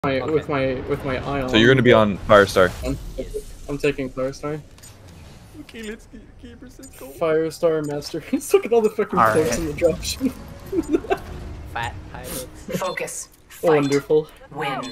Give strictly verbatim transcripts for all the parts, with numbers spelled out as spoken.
My, okay. with my with my eye on. So you're gonna be on Firestar. I'm, I'm taking Firestar. Okay, let's keep, keep go. Firestar Master. He's look at all the fucking All cloaks right. in the dropship. Fat pilots. Focus. Fight. Wonderful. Win.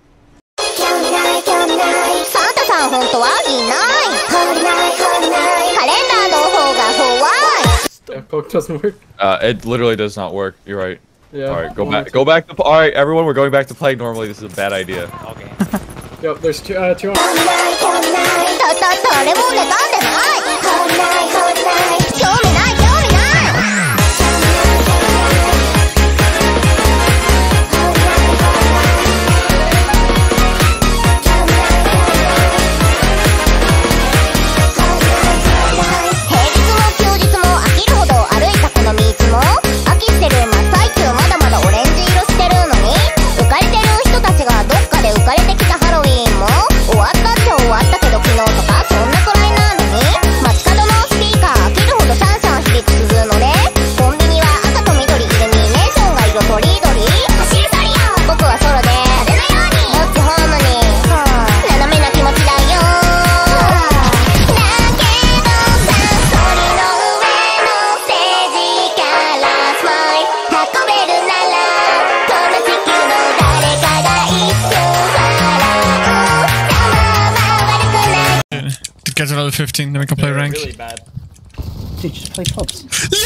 サンタさん本当はいないカレンダーの方が怖い Yeah, cloak doesn't work. Uh, it literally does not work. You're right. Yeah. All right, go back. Go back to. All right, everyone, we're going back to playing normally. This is a bad idea. Okay. Yep, there's two. Uh, two. On だだ誰も妬んでない興味ない興味ない Get another fifteen, then we can play They're rank. really bad. Dude, just play pubs.